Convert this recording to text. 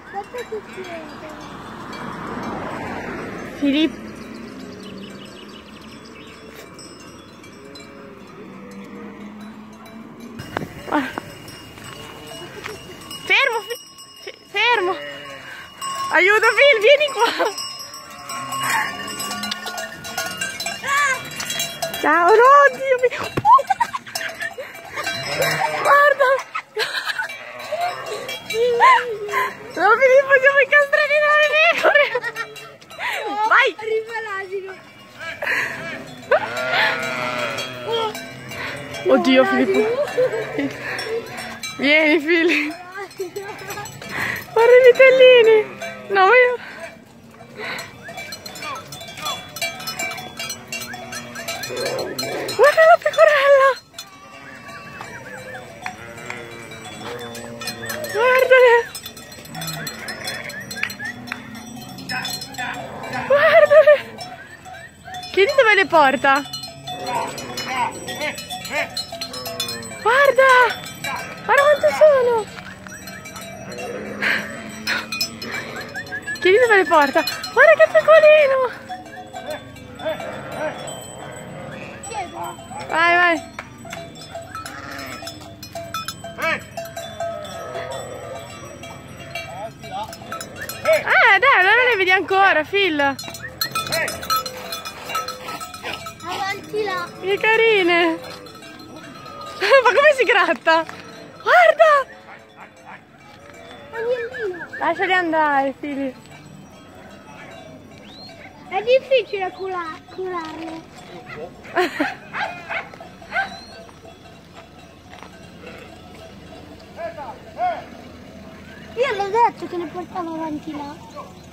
Guarda che chiede. Filippo. Fermo, fermo. Aiuto Phil, vieni qua. Ciao, no, Dio mio. Guarda. No, Filippo, siamo incastrati dalle pecore. Vai. Arriva l'asino. Oddio, Filippo. Vieni, Filippo. Guarda i vitellini. No, io... Guarda la pecorella. Guardale. Guardale. Chiedi dove le porta. Guarda. Guarda quante sono. Chiedi dove le porta. Guarda che pecorino. Vai, vai. Dai, allora le vedi ancora, Phil. Avanti là. Che carine. Ma come si gratta? Guarda. Agnellino. Lasciali andare, Phil. È difficile curarle. Io l'ho detto che le portavo avanti là.